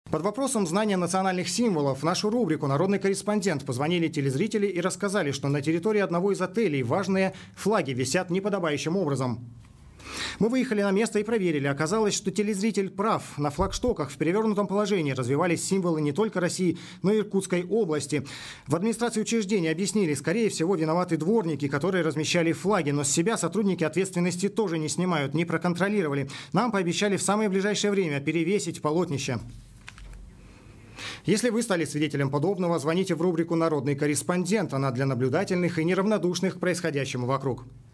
Под вопросом знания национальных символов в нашу рубрику «Народный корреспондент» позвонили телезрители и рассказали, что на территории одного из отелей важные флаги висят неподобающим образом. Мы выехали на место и проверили. Оказалось, что телезритель прав. На флагштоках в перевернутом положении развивались символы не только России, но и Иркутской области. В администрации учреждения объяснили, скорее всего, виноваты дворники, которые размещали флаги. Но с себя сотрудники ответственности тоже не снимают, не проконтролировали. Нам пообещали в самое ближайшее время перевесить полотнище. Если вы стали свидетелем подобного, звоните в рубрику «Народный корреспондент». Она для наблюдательных и неравнодушных к происходящему вокруг.